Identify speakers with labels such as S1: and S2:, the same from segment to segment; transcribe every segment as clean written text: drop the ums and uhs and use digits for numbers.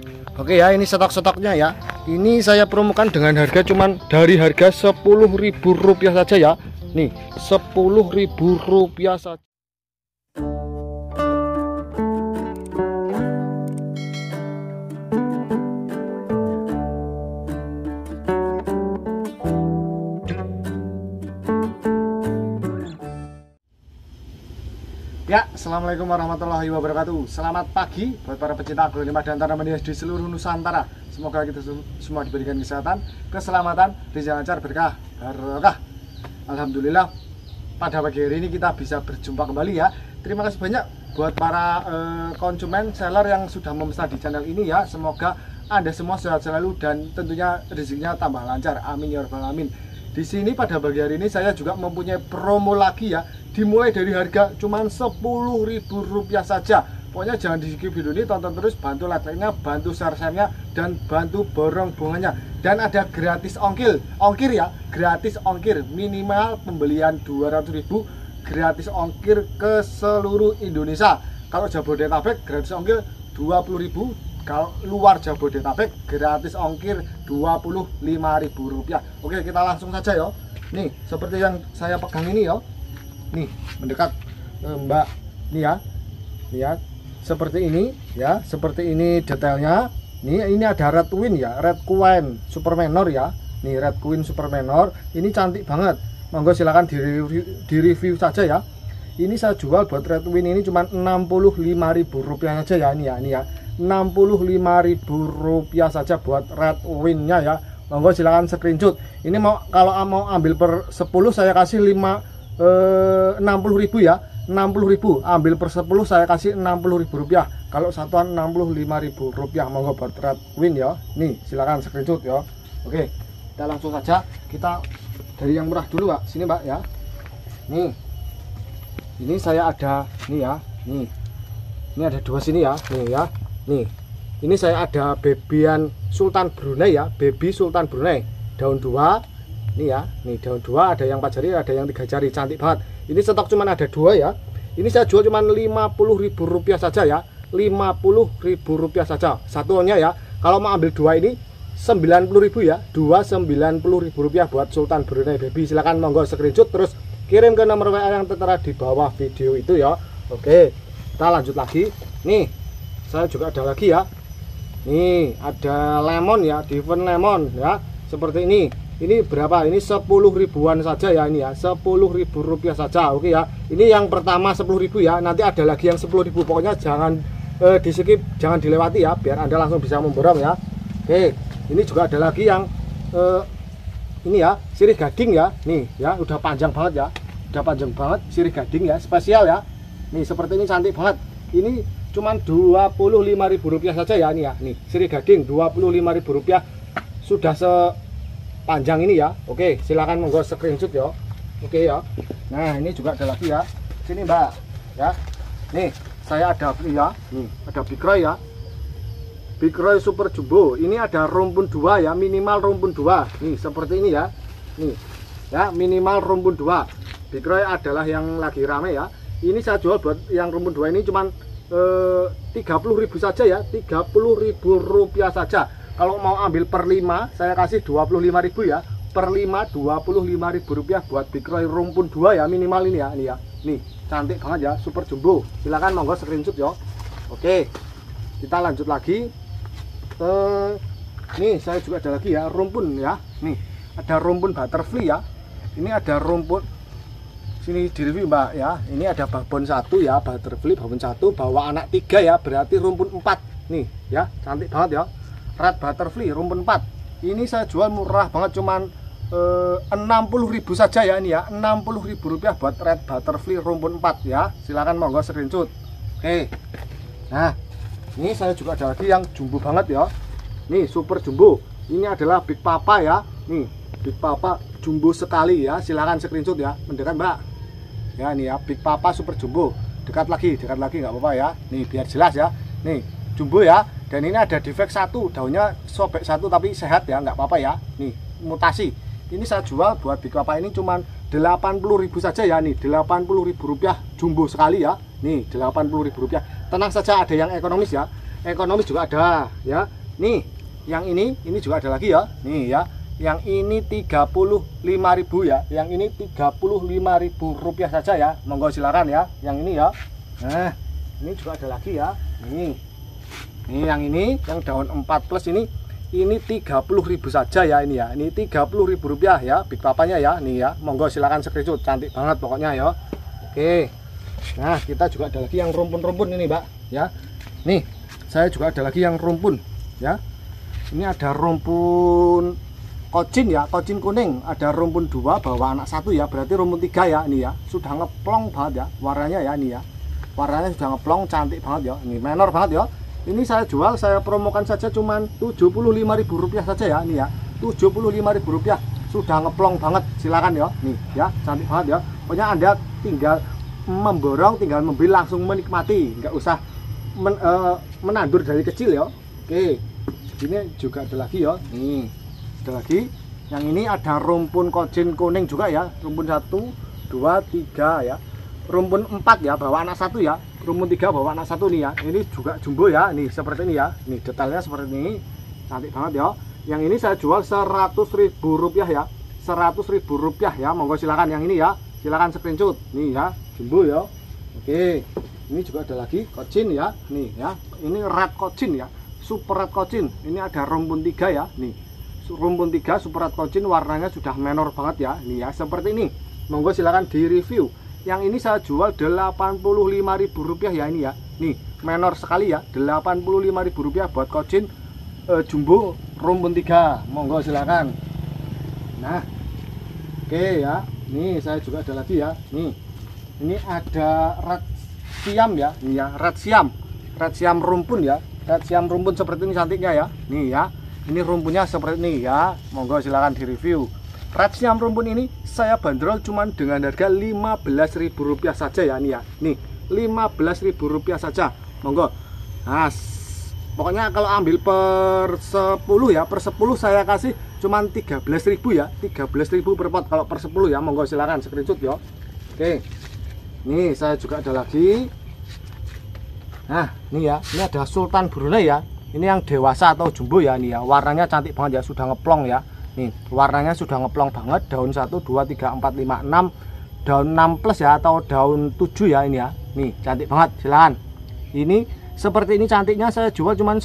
S1: Oke ya, ini stok-stoknya ya. Ini saya promokan dengan harga cuman dari harga Rp10.000 saja ya. Nih, Rp10.000 saja. Ya, assalamualaikum warahmatullahi wabarakatuh. Selamat pagi buat para pecinta agrolimah dan tanaman hias di seluruh Nusantara. Semoga kita semua diberikan kesehatan, keselamatan, rezeki lancar, berkah, barokah. Alhamdulillah, pada pagi hari ini kita bisa berjumpa kembali ya. Terima kasih banyak buat para konsumen seller yang sudah memesan di channel ini ya. Semoga Anda semua sehat selalu dan tentunya rezekinya tambah lancar. Amin ya rabbal alamin. Di sini pada pagi hari ini saya juga mempunyai promo lagi ya, dimulai dari harga cuman Rp10.000 saja. Pokoknya jangan di skip video ini, tonton terus, bantu like-nya, bantu share-nya, dan bantu borong bunganya. Dan ada gratis ongkir ya, gratis ongkir minimal pembelian 200.000, gratis ongkir ke seluruh Indonesia. Kalau Jabodetabek gratis ongkir 20.000. Kalau luar Jabodetabek gratis ongkir Rp25.000. Oke, kita langsung saja ya. Nih, seperti yang saya pegang ini ya. Nih, mendekat Mbak. Nih ya. Lihat seperti ini ya, seperti ini detailnya. Nih, ini ada Red Queen ya, Red Queen Super Menor ya. Nih, Red Queen Super Menor. Ini cantik banget. Monggo silakan di review saja ya. Ini saya jual buat Red Queen ini cuma Rp65.000 saja ya, ini ya, ini ya. Rp65.000 saja buat Red Queen-nya ya. Monggo silakan screenshot. Ini kalau mau ambil per 10 saya kasih 60.000 ya. 60.000. Ambil per 10 saya kasih Rp60.000. Kalau satuan Rp65.000. Monggo buat Red Queen ya. Nih, silakan screenshot ya. Oke. Kita langsung saja, kita dari yang murah dulu, Pak. Sini, Pak ya. Nih. Ini saya ada nih ya. Nih. Ini ada dua sini ya. Nih ya. Nih, ini saya ada bebian Sultan Brunei ya, baby Sultan Brunei, daun 2. Nih ya, nih daun 2, ada yang 4 jari, ada yang 3 jari, cantik banget. Ini stok cuman ada 2 ya. Ini saya jual cuman Rp50.000 saja ya, Rp50.000 saja satunya ya. Kalau mau ambil 2 ini Rp90.000 ya, 2 Rp90.000 buat Sultan Brunei baby. Silahkan monggo screenshot terus kirim ke nomor WA yang tertera di bawah video itu ya. Oke, kita lanjut lagi. Nih, saya juga ada lagi ya. Nih ada lemon ya, Devon lemon ya, seperti ini. Ini berapa? Ini 10.000-an saja ya, ini ya, Rp10.000 saja. Oke ya, ini yang pertama 10.000 ya. Nanti ada lagi yang 10.000. Pokoknya jangan di skip, jangan dilewati ya, biar Anda langsung bisa memborong ya. Oke, ini juga ada lagi yang ini ya, sirih gading ya. Nih ya, udah panjang banget ya, udah panjang banget, sirih gading ya, spesial ya. Nih seperti ini, cantik banget. Ini cuman Rp25.000 saja ya, ini ya. Nih, sirih gading Rp25.000 sudah sepanjang ini ya. Oke, silakan monggo screenshot ya. Oke ya. Nah, ini juga ada lagi ya. Sini, Mbak. Ya. Nih, saya ada ya. Nih, ada Big Roy ya. Big Roy Super Jumbo. Ini ada rumpun 2 ya, minimal rumpun 2. Nih, seperti ini ya. Nih. Ya, minimal rumpun 2. Big Roy adalah yang lagi rame ya. Ini saya jual buat yang rumpun 2 ini cuman Rp30.000 saja ya, Rp30.000 saja. Kalau mau ambil per 5 saya kasih Rp25.000 ya, per 5 Rp25.000 buat Big Roy rumpun 2 ya, minimal ini ya. Ini ya, nih cantik banget ya, super jumbo. Silahkan monggo screenshot ya. Oke, kita lanjut lagi. Nih saya juga ada lagi ya, rumpun ya. Nih ada rumpun butterfly ya. Ini ada rumpun, sini di review Mbak ya. Ini ada babon 1 ya, butterfly babon 1, bawa anak 3 ya, berarti rumpun 4. Nih ya, cantik banget ya, red butterfly rumpun 4. Ini saya jual murah banget, cuman Rp60.000 saja ya, ini ya, Rp60.000 buat red butterfly rumpun 4 ya. Silahkan monggo screenshot. Oke, nah ini saya juga ada lagi yang jumbo banget ya. Nih super jumbo, ini adalah Big Papa ya. Nih Big Papa jumbo sekali ya, silahkan screenshot ya. Mendekat Mbak ya, nih ya, Big Papa super jumbo. Dekat lagi nggak apa-apa ya. Nih biar jelas ya. Nih jumbo ya, dan ini ada defek 1, daunnya sobek 1 tapi sehat ya, nggak apa-apa ya. Nih mutasi. Ini saya jual buat Big Papa ini cuman Rp80.000 saja ya. Nih Rp80.000 jumbo sekali ya. Nih Rp80.000. Tenang saja, ada yang ekonomis ya. Ekonomis juga ada ya. Nih, yang ini juga ada lagi ya. Nih ya. Yang ini 35.000 ya. Yang ini 35.000 rupiah saja ya. Monggo silakan ya. Yang ini ya. Nah, ini juga ada lagi ya. Nih. Nih yang ini, yang daun 4 plus ini 30.000 saja ya ini ya. Ini 30.000 rupiah ya. Big papanya ya. Nih ya. Monggo silakan screenshot. Cantik banget pokoknya ya. Oke. Nah, kita juga ada lagi yang rumpun-rumpun ini, Mbak, ya. Nih, saya juga ada lagi yang rumpun, ya. Ini ada rumpun kocin ya, kocin kuning. Ada rumpun 2 bawa anak 1 ya, berarti rumpun 3 ya, ini ya. Sudah ngeplong banget ya, warnanya ya ini ya. Warnanya sudah ngeplong, cantik banget ya. Ini menor banget ya. Ini saya jual, saya promokan saja cuman 75.000 rupiah saja ya, ini ya. 75.000 rupiah. Sudah ngeplong banget, silakan ya. Nih ya, cantik banget ya. Pokoknya Anda tinggal memborong, tinggal membeli, langsung menikmati, nggak usah menandur dari kecil ya. Oke, ini juga ada lagi ya. Nih ada lagi, yang ini ada rumpun kocin kuning juga ya. Rumpun 1, 2, 3 ya. Rumpun 4 ya, bawa anak 1 ya. Rumpun 3 bawa anak 1 nih ya. Ini juga jumbo ya, nih seperti ini ya. Nih detailnya seperti ini, cantik banget ya. Yang ini saya jual 100.000 rupiah ya. 100.000 rupiah ya. Monggo silakan yang ini ya. Silakan screenshot nih ya. Jumbo ya. Oke, ini juga ada lagi kocin ya. Nih ya, ini red kocin ya, super red kocin. Ini ada rumpun 3 ya. Nih rumpun 3 super red kocin, warnanya sudah menor banget ya. Nih ya, seperti ini. Monggo silakan di review. Yang ini saya jual 85.000 rupiah ya ini ya. Nih menor sekali ya, 85.000 rupiah buat kocin jumbo rumpun 3. Monggo silakan. Nah, oke ya. Nih saya juga ada lagi ya. Nih, ini ada red siam ya. Nih ya, red siam rumpun ya. Red siam rumpun seperti ini cantiknya ya. Nih ya, ini rumpunnya seperti ini ya. Monggo silakan di review. Red siam rumpun ini saya bandrol cuman dengan harga 15.000 rupiah saja ya. Nih ya, nih 15.000 rupiah saja. Monggo. Nah, pokoknya kalau ambil per 10 ya, per 10 saya kasih cuman 13.000 ya, 13.000 per pot kalau per 10 ya. Monggo silakan screenshot ya. Oke, nih saya juga ada lagi. Nah ini ya, ini ada Sultan Brunei ya. Ini yang dewasa atau jumbo ya. Nih ya, warnanya cantik banget ya, sudah ngeplong ya. Nih warnanya sudah ngeplong banget. Daun 1, 2, 3, 4, 5, 6, daun 6 plus ya, atau daun 7 ya ini ya. Nih cantik banget, silakan. Ini seperti ini cantiknya saya jual cuman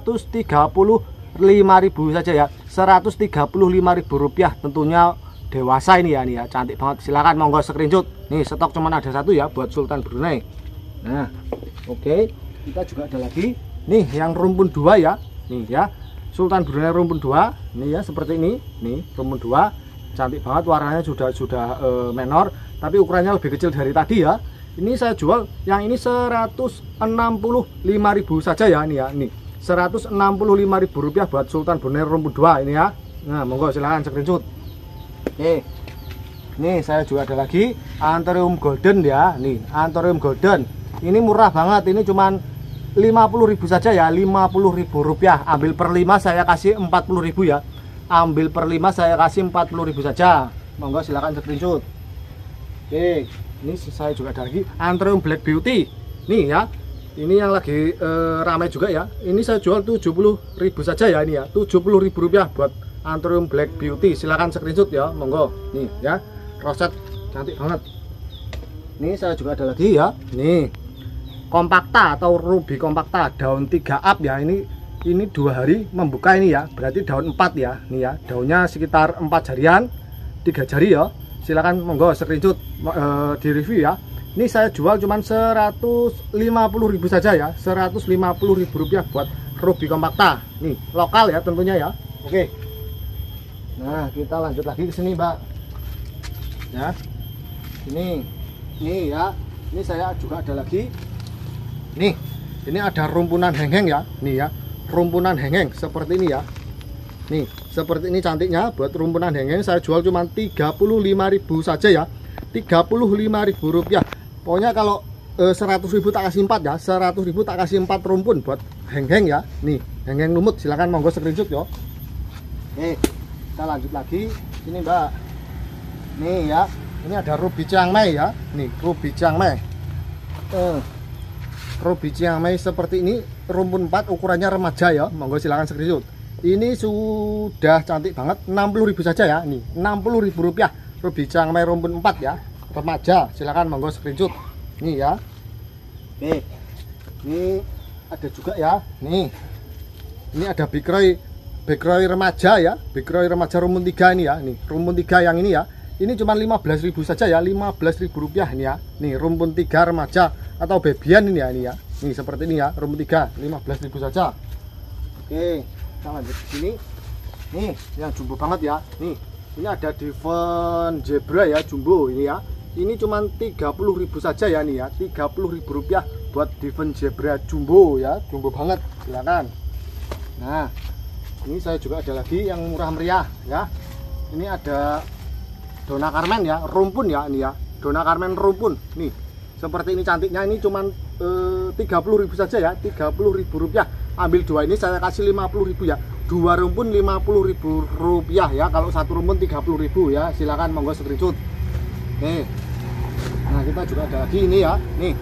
S1: 135.000 saja ya. 135.000 rupiah, tentunya dewasa ini ya. Nih ya, cantik banget, silakan monggo screenshot. Nih stok cuman ada 1 ya buat Sultan Brunei. Nah oke, kita juga ada lagi nih yang rumpun 2 ya. Nih ya, Sultan Brunei rumpun 2 nih ya, seperti ini. Nih rumpun 2 cantik banget, warnanya sudah menor, tapi ukurannya lebih kecil dari tadi ya. Ini saya jual yang ini 165.000 saja ya. Ini ya, nih 165.000 rupiah buat Sultan Brunei rumpun 2 ini ya. Nah monggo silahkan screenshot. Oke, nih saya juga ada lagi Anthurium Golden ya. Nih Anthurium Golden ini murah banget, ini cuman 50.000 saja ya. 50.000 rupiah. Ambil per 5 saya kasih 40.000 ya. Ambil per 5 saya kasih 40.000 saja. Monggo silahkan screenshot. Oke, ini saya juga ada lagi Anthurium Black Beauty nih ya. Ini yang lagi ramai juga ya. Ini saya jual 70.000 saja ya ini ya. 70.000 rupiah buat Anthurium Black Beauty. Silakan screenshot ya, monggo. Nih ya, roset cantik banget. Ini saya juga ada lagi ya. Nih kompakta atau ruby kompakta daun 3 up ya. Ini 2 hari membuka ini ya. Berarti daun 4 ya. Nih ya, daunnya sekitar 4 jarian, 3 jari ya. Silakan monggo screenshot di review ya. Ini saya jual cuman 150.000 saja ya. 150.000 rupiah buat ruby kompakta. Nih lokal ya tentunya ya. Oke. Nah kita lanjut lagi ke sini Mbak. Ya. Ini ya. Ini saya juga ada lagi. Nih. Ini ada rumpunan heng-heng ya. Nih ya. Rumpunan heng-heng seperti ini ya. Nih seperti ini cantiknya buat rumpunan heng-heng. Saya jual cuman 35.000 saja ya. 35.000 rupiah. Pokoknya kalau 100.000 tak kasih 4 ya. 100.000 tak kasih 4 rumpun buat heng-heng ya. Nih, heng-heng lumut, silakan monggo screenshot ya. Oke, kita lanjut lagi. Ini Mbak. Nih ya. Ini ada ruby Chiang Mai ya. Nih, ruby Chiang Mai. Ruby Chiang Mai seperti ini rumpun 4 ukurannya remaja ya, monggo silakan screenshot. Ini sudah cantik banget, 60.000 saja ya. Nih 60.000 rupiah Ruby Changmei rumpun 4 ya, remaja. Silakan monggo screenshot. Nih ya. Nih. Ini ada juga ya. Nih. Ini ada Big Roy remaja ya. Big Roy remaja rumpun 3 ini ya. Nih, rumpun 3 yang ini ya. Ini cuma 15.000 saja ya, 15.000 rupiah ini ya. Nih rumpun 3 remaja atau babyan ini ya, ini ya. Nih seperti ini ya, rumpun 3 15.000 saja. Oke, kita lanjut ke sini. Nih, yang jumbo banget ya. Nih, ini ada Devon Zebra ya, jumbo ini ya. Ini cuma 30.000 saja ya nih ya. 30.000 rupiah buat Devon Zebra jumbo ya, jumbo banget. Silakan. Nah, ini saya juga ada lagi yang murah meriah ya. Ini ada Donna Carmen ya, rumpun ya ini ya. Donna Carmen rumpun. Nih, seperti ini cantiknya, ini cuman 30.000 saja ya, 30.000 rupiah. Ambil dua ini saya kasih 50.000 ya. Dua rumpun 50.000 rupiah ya. Kalau satu rumpun 30.000 ya. Silakan monggo screenshot. Nih. Nah, kita juga ada lagi ini ya. Nih.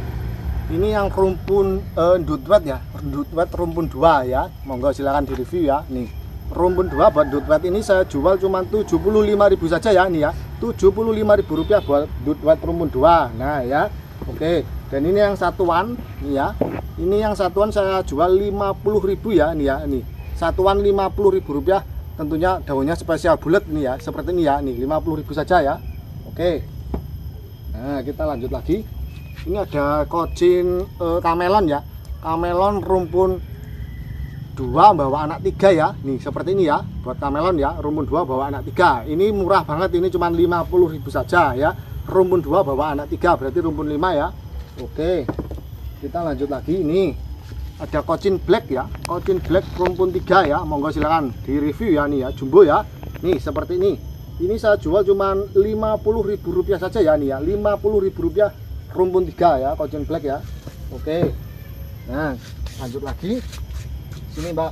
S1: Ini yang rumpun Dutwet ya. Dutwet rumpun 2 ya. Monggo silakan di review ya. Nih. Rumpun 2 buat Dutwet ini saya jual cuma 75.000 saja ya nih ya. 75.000 rupiah buat Dutwet rumpun 2. Nah ya. Oke. Dan ini yang satuan nih ya. Ini yang satuan saya jual 50.000 ya nih ya. Nih. Satuan 50.000 rupiah. Tentunya daunnya spesial bulat nih ya. Seperti ini ya. Nih 50.000 saja ya. Oke. Nah, kita lanjut lagi. Ini ada kocin kamelon ya. Kamelon rumpun 2 bawa anak 3 ya. Nih seperti ini ya. Buat kamelon ya, rumpun 2 bawa anak 3. Ini murah banget, ini cuma 50.000 saja ya. Rumpun 2 bawa anak 3, berarti rumpun 5 ya. Oke. Kita lanjut lagi. Ini ada kocin black ya. Kocin black rumpun 3 ya. Monggo silakan di review ya nih ya, jumbo ya. Nih seperti ini. Ini saya jual cuma 50.000 rupiah saja ya nih ya. 50.000 rupiah rumpun 3 ya, kocin black ya. Oke. Nah, lanjut lagi. Sini Mbak.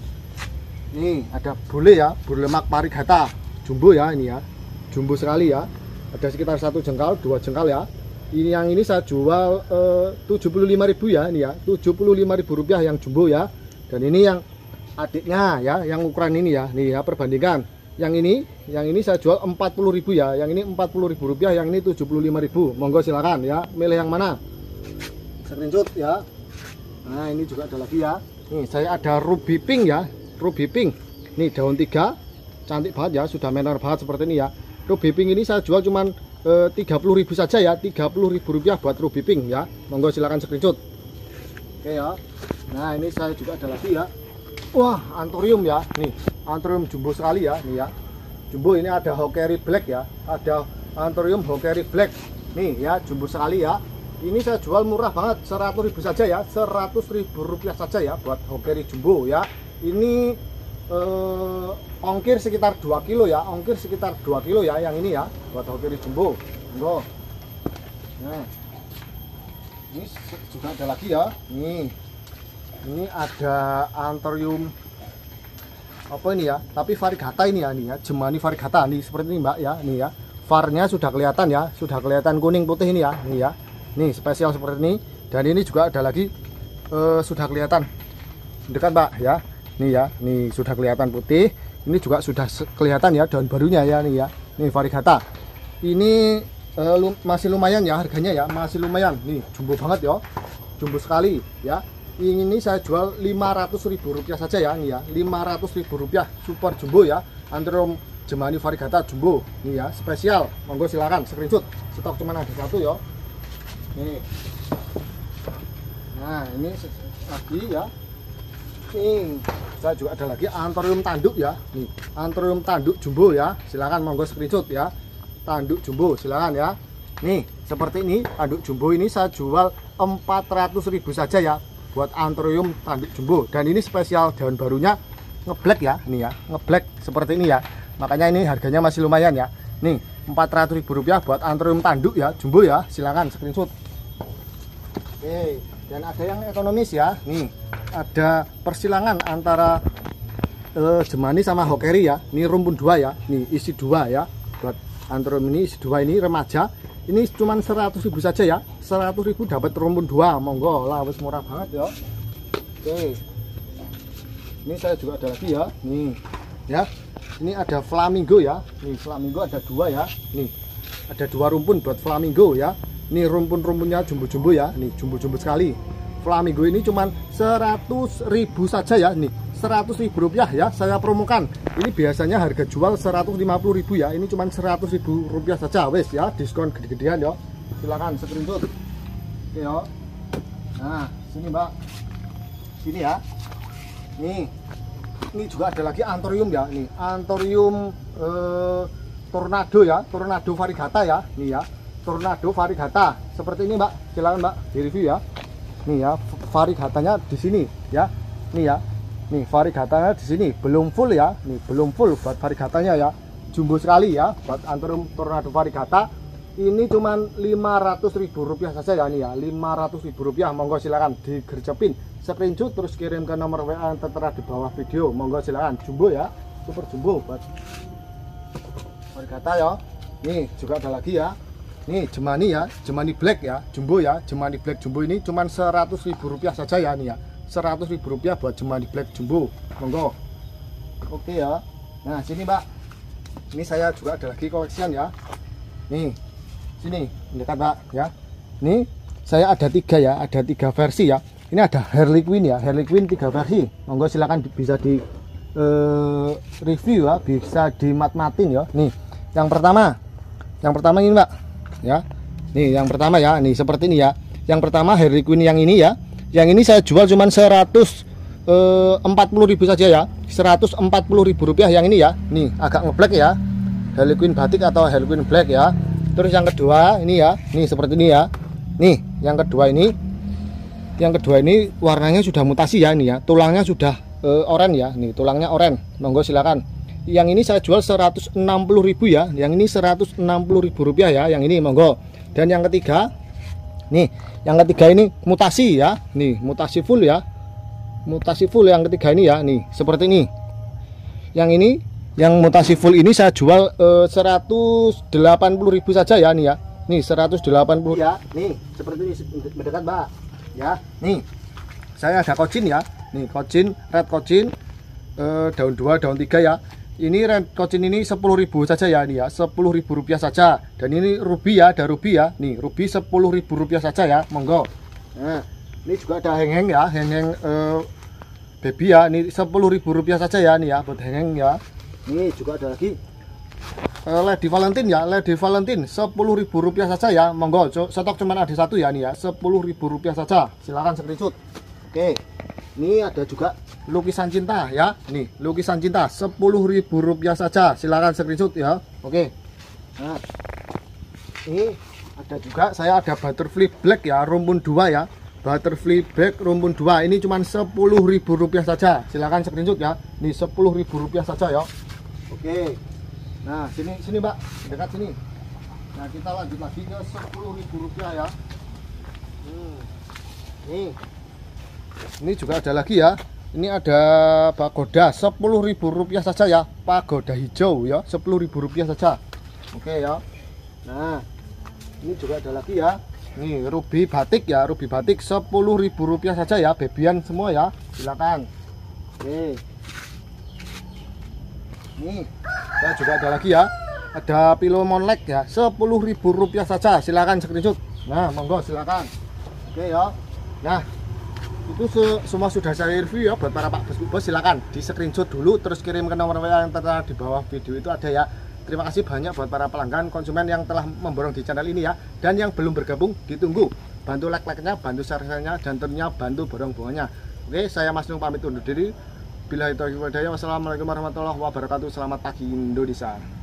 S1: Nih ada bule ya, bule mak parigata jumbo ya ini ya. Jumbo sekali ya. Ada sekitar 1 jengkal, 2 jengkal ya. Ini yang ini saya jual 75.000 ya ini ya. 75.000 rupiah yang jumbo ya. Dan ini yang adiknya ya, yang ukuran ini ya. Nih ya, perbandingkan. Yang ini saya jual 40.000 ya. Yang ini 40.000 rupiah, yang ini 75.000. Monggo silakan ya. Milih yang mana? Screenshot ya. Nah, ini juga ada lagi ya. Nih, saya ada ruby pink ya. Ruby pink. Nih daun 3. Cantik banget ya, sudah menor banget seperti ini ya. Ruby pink ini saya jual cuman 30.000 saja ya. 30.000 rupiah buat ruby pink ya. Monggo silakan screenshot. Oke ya. Nah, ini saya juga ada lagi ya. Wah, anthurium ya. Nih, anthurium jumbo sekali ya. Nih ya. Jumbo ini ada Hawkery black ya. Ada anthurium Hawkery black. Nih ya, jumbo sekali ya. Ini saya jual murah banget, 100.000 saja ya. 100.000 rupiah saja ya buat Hawkery jumbo ya. Ini ongkir sekitar 2 kilo ya. Ongkir sekitar 2 kilo ya yang ini ya buat Hawkery jumbo. Monggo. Nah. Ini juga ada lagi ya. Nih. Ini ada anthurium apa ini ya, tapi variegata ini ya, nih ya, Jemani variegata nih seperti ini Mbak ya, nih ya, varnya sudah kelihatan ya, sudah kelihatan kuning putih ini ya, nih ya, nih spesial seperti ini. Dan ini juga ada lagi sudah kelihatan dekat Mbak ya, nih ya, nih sudah kelihatan putih. Ini juga sudah kelihatan ya daun barunya ya, nih ya, nih variegata. Ini masih lumayan ya harganya ya, masih lumayan. Nih jumbo banget ya, jumbo sekali ya. Ini saya jual 500.000 rupiah saja ya, nih ya, 500.000 rupiah super jumbo ya, anthurium Jemani variegata jumbo nih ya, spesial. Monggo silakan screenshot, stok cuma ada 1 ya. Nih. Nah, ini lagi ya. Nih, saya juga ada lagi anthurium tanduk ya. Nih, anthurium tanduk jumbo ya. Silakan monggo screenshot ya. Tanduk jumbo silakan ya. Nih, seperti ini tanduk jumbo ini saya jual 400.000 saja ya buat anthurium tanduk jumbo. Dan ini spesial daun barunya ngeblack ya, ini ya, ngeblack seperti ini ya. Makanya ini harganya masih lumayan ya. Nih, 400.000 rupiah buat anthurium tanduk ya, jumbo ya. Silakan screenshot. Oke, dan ada yang ekonomis ya. Nih, ada persilangan antara Jemani sama Hawkery ya. Ini rumpun 2 ya. Nih, isi 2 ya. Buat anthurium ini isi 2 ini remaja. Ini cuma 100.000 saja ya. 100.000 dapat rumpun 2. Monggo lah, wis murah banget ya. Oke. Ini saya juga ada lagi ya. Nih. Ya. Ini ada flamingo ya. Nih, flamingo ada 2 ya. Nih. Ada 2 rumpun buat flamingo ya. Ini rumpun-rumpunnya jumbo-jumbo ya. Nih, jumbo-jumbo sekali. Flamingo ini cuman 100.000 saja ya. Nih, 100.000 rupiah ya. Saya promokan. Ini biasanya harga jual 150.000 ya. Ini cuman 100.000 rupiah saja. Wes ya, diskon gede-gedean ya. Silakan screenshot. Oke ya. Nah, sini Mbak. Sini ya. Nih. Ini juga ada lagi anthurium ya. Nih, anthurium tornado ya. Tornado variegata ya. Nih ya. Tornado variegata. Seperti ini Mbak. Silakan Mbak, di review ya. Nih ya, variegatanya di sini ya. Nih ya. Nih, variegatanya di sini belum full ya. Nih, belum full buat variegatanya ya. Jumbo sekali ya buat anthurium tornado variegata. Ini cuman 500.000 rupiah saja ya nih ya. 500.000 rupiah. Monggo silakan digercepin screenshot terus kirim ke nomor WA yang tertera di bawah video. Monggo silakan. Jumbo ya. Super jumbo buat variegata ya. Nih, juga ada lagi ya. Nih, Jemani ya, Jemani black ya, jumbo ya. Jemani black jumbo ini cuman 100.000 rupiah saja ya nih ya. 100.000 rupiah buat Jemani black jumbo. Monggo. Oke ya. Nah, sini Mbak. Ini saya juga ada lagi koleksian ya. Nih. Sini, dekat Mbak ya. Nih, saya ada 3 ya, ada 3 versi ya. Ini ada Harley Quinn ya, Harley Quinn 3 versi. Monggo silakan bisa di review ya, bisa dimat-matin ya. Nih, yang pertama ini Mbak ya. Nih, yang pertama ya, nih seperti ini ya. Yang pertama Harley Quinn yang ini ya. Yang ini saya jual cuman 140.000 saja ya. 140.000 rupiah yang ini ya. Nih, agak ngeblack ya. Harley Quinn batik atau Harley Quinn black ya. Terus yang kedua ini ya. Nih seperti ini ya. Nih, yang kedua ini. Yang kedua ini warnanya sudah mutasi ya, nih ya. Tulangnya sudah oranye ya. Nih, tulangnya oranye. Monggo silakan. Yang ini saya jual 160.000 ya. Yang ini 160.000 rupiah ya. Yang ini monggo. Dan yang ketiga, nih, yang ketiga ini mutasi ya. Nih, mutasi full ya. Mutasi full yang ketiga ini ya. Nih, seperti ini. Yang ini, yang mutasi full ini saya jual 180.000 saja ya nih ya. Nih 180 ya. Nih, seperti ini mendekat Mbak. Ya, nih. Saya ada kocin ya. Nih, kocin, red kocin daun 2, daun 3 ya. Ini red kocin ini 10.000 saja ya nih ya. 10.000 rupiah saja. Dan ini ruby ya, ada ruby ya. Nih, ruby 10.000 rupiah saja ya. Monggo. Nah, ini juga ada heng-heng ya, heng-heng baby ya. Ini 10.000 rupiah saja ya nih ya, buat heng-heng ya. Ini juga ada lagi Lady Valentine ya, Lady Valentine 10.000 rupiah saja ya. Monggo, stok cuman ada 1 ya nih ya, 10.000 rupiah saja. Silakan screenshot. Oke. Ini ada juga lukisan cinta ya. Nih, lukisan cinta 10.000 rupiah saja. Silakan screenshot ya. Oke. Nah. Ini ada juga saya ada butterfly black ya, rumpun 2 ya. Butterfly black rumpun 2 ini cuman 10.000 rupiah saja. Silakan screenshot ya. Nih 10.000 rupiah saja ya. Oke. Nah, sini Mbak, dekat sini. Nah, kita lanjut lagi ke 10.000 rupiah ya. Nih. Ini juga ada lagi ya. Ini ada pagoda 10.000 rupiah saja ya. Pagoda hijau ya, 10.000 rupiah saja. Oke ya. Nah, ini juga ada lagi ya. Nih, ruby batik ya, ruby batik 10.000 rupiah saja ya, babyan semua ya. Silakan. Oke. Nih, saya juga ada lagi ya. Ada Pilomon Lake ya, 10.000 rupiah saja. Silakan screenshot. Nah, monggo silakan. Oke ya. Nah, itu semua sudah saya review ya buat para Pak Bos. Silakan di screenshot dulu terus kirim ke nomor WA yang tertera di bawah video itu ada ya. Terima kasih banyak buat para pelanggan konsumen yang telah memborong di channel ini ya. Dan yang belum bergabung ditunggu. Bantu like-nya, bantu share-nya, dan tentunya bantu borong-borongannya. Oke, saya Mas Nung pamit undur diri. Billahi taufiq wal hidayah. Wassalamualaikum warahmatullahi wabarakatuh. Selamat pagi Indonesia.